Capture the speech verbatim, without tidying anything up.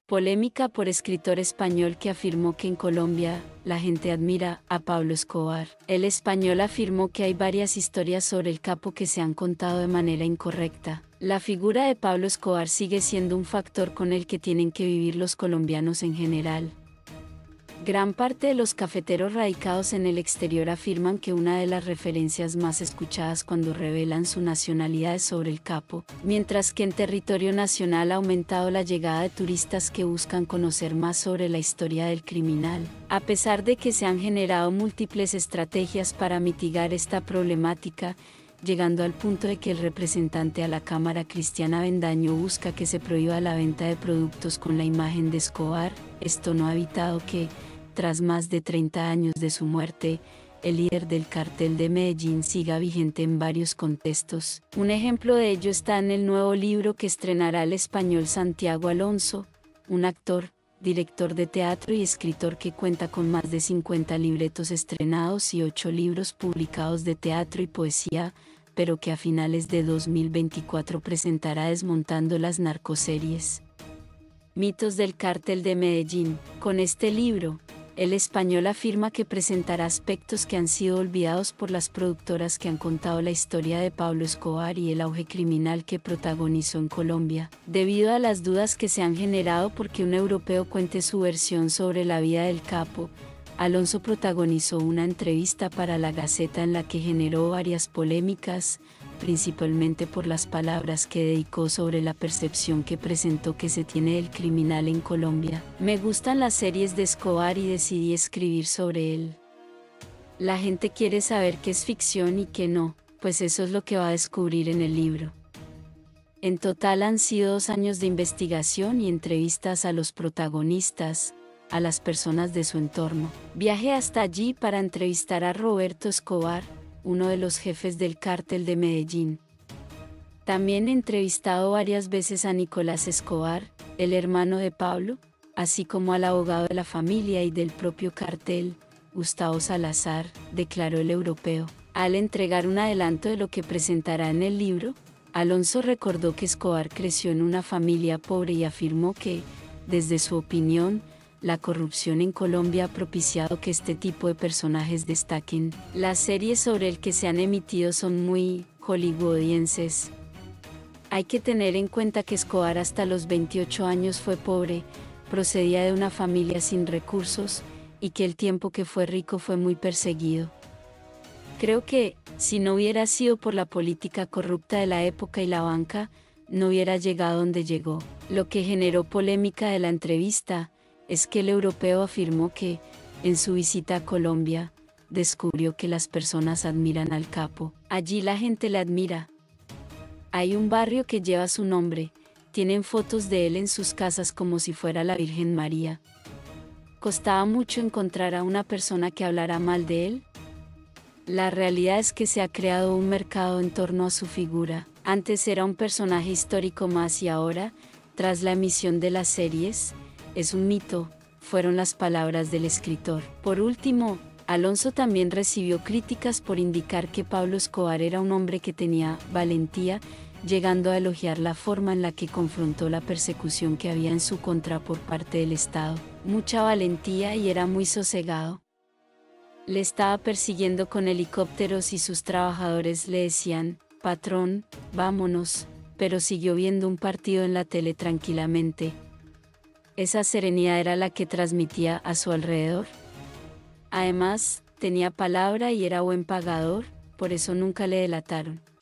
Polémica por escritor español que afirmó que en Colombia, la gente admira a Pablo Escobar. El español afirmó que hay varias historias sobre el capo que se han contado de manera incorrecta. La figura de Pablo Escobar sigue siendo un factor con el que tienen que vivir los colombianos en general. Gran parte de los cafeteros radicados en el exterior afirman que una de las referencias más escuchadas cuando revelan su nacionalidad es sobre el capo, mientras que en territorio nacional ha aumentado la llegada de turistas que buscan conocer más sobre la historia del criminal. A pesar de que se han generado múltiples estrategias para mitigar esta problemática, llegando al punto de que el representante a la Cámara Cristian Avendaño busca que se prohíba la venta de productos con la imagen de Escobar, esto no ha evitado que, tras más de treinta años de su muerte, el líder del Cartel de Medellín siga vigente en varios contextos. Un ejemplo de ello está en el nuevo libro que estrenará el español Santiago Alonso, un actor, director de teatro y escritor que cuenta con más de cincuenta libretos estrenados y ocho libros publicados de teatro y poesía, pero que a finales de dos mil veinticuatro presentará Desmontando las narcoseries. Mitos del Cártel de Medellín. Con este libro, el español afirma que presentará aspectos que han sido olvidados por las productoras que han contado la historia de Pablo Escobar y el auge criminal que protagonizó en Colombia. Debido a las dudas que se han generado porque un europeo cuente su versión sobre la vida del capo, Alonso protagonizó una entrevista para La Gaceta en la que generó varias polémicas, principalmente por las palabras que dedicó sobre la percepción que presentó que se tiene del criminal en Colombia. Me gustan las series de Escobar y decidí escribir sobre él. La gente quiere saber qué es ficción y qué no, pues eso es lo que va a descubrir en el libro. En total han sido dos años de investigación y entrevistas a los protagonistas, a las personas de su entorno. Viajé hasta allí para entrevistar a Roberto Escobar, uno de los jefes del Cártel de Medellín. También he entrevistado varias veces a Nicolás Escobar, el hermano de Pablo, así como al abogado de la familia y del propio cartel, Gustavo Salazar, declaró el europeo. Al entregar un adelanto de lo que presentará en el libro, Alonso recordó que Escobar creció en una familia pobre y afirmó que, desde su opinión, la corrupción en Colombia ha propiciado que este tipo de personajes destaquen. Las series sobre el que se han emitido son muy hollywoodienses. Hay que tener en cuenta que Escobar hasta los veintiocho años fue pobre, procedía de una familia sin recursos, y que el tiempo que fue rico fue muy perseguido. Creo que, si no hubiera sido por la política corrupta de la época y la banca, no hubiera llegado donde llegó. Lo que generó polémica de la entrevista es que el europeo afirmó que, en su visita a Colombia, descubrió que las personas admiran al capo. Allí la gente le admira. Hay un barrio que lleva su nombre, tienen fotos de él en sus casas como si fuera la Virgen María. ¿Costaba mucho encontrar a una persona que hablara mal de él? La realidad es que se ha creado un mercado en torno a su figura. Antes era un personaje histórico más y ahora, tras la emisión de las series, es un mito, fueron las palabras del escritor. Por último, Alonso también recibió críticas por indicar que Pablo Escobar era un hombre que tenía valentía, llegando a elogiar la forma en la que confrontó la persecución que había en su contra por parte del Estado. Mucha valentía y era muy sosegado. Le estaba persiguiendo con helicópteros y sus trabajadores le decían, patrón, vámonos, pero siguió viendo un partido en la tele tranquilamente. Esa serenidad era la que transmitía a su alrededor. Además, tenía palabra y era buen pagador, por eso nunca le delataron.